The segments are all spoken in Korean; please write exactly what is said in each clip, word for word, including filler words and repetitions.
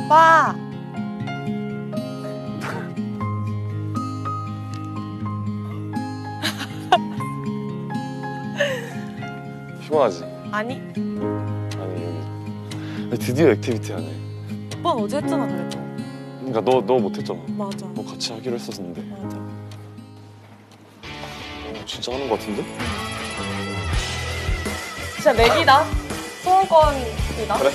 오빠. 피곤하지? 아니. 아니 여기 드디어 액티비티 하네. 오빠는 어제 했잖아 그래도. 그러니까 너 너 못했잖아. 맞아. 뭐 같이 하기로 했었는데. 맞아. 어, 진짜 하는 거 같은데? 진짜 맥이다. 소원권이다. 그래.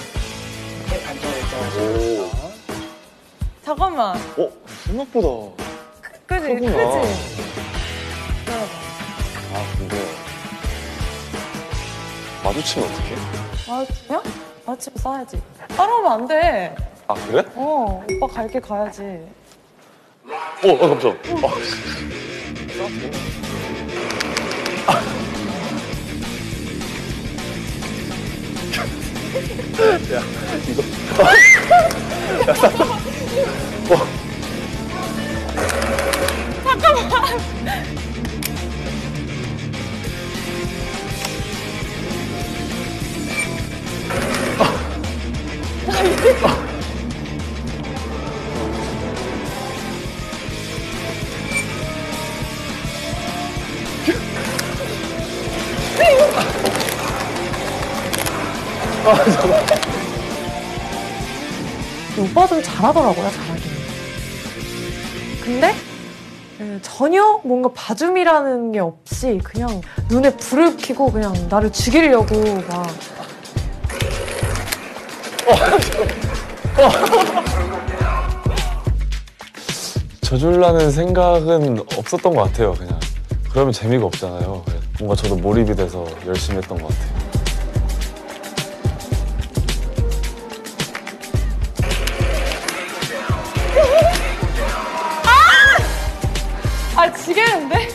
반전했잖아. 오. 잠깐만. 어 생각보다. 그지? 그지? 크구나. 기다려봐. 아 근데 마주치면 어떡해? 마주치면? 마주치면 싸야지. 따라오면 안 돼. 아 그래? 어, 오빠 갈 길 가야지. 어, 어 깜짝. 어. 야 이거. 야 잠깐만. 어. 잠깐만. 아 잠깐. 오빠 좀 잘하더라고요, 잘하긴. 근데 예, 전혀 뭔가 봐줌이라는 게 없이 그냥 눈에 불을 켜고 그냥 나를 죽이려고 막. 져줄라는 생각은 없었던 것 같아요. 그냥 그러면 재미가 없잖아요. 뭔가 저도 몰입이 돼서 열심히 했던 것 같아요. 아, 지겠는데?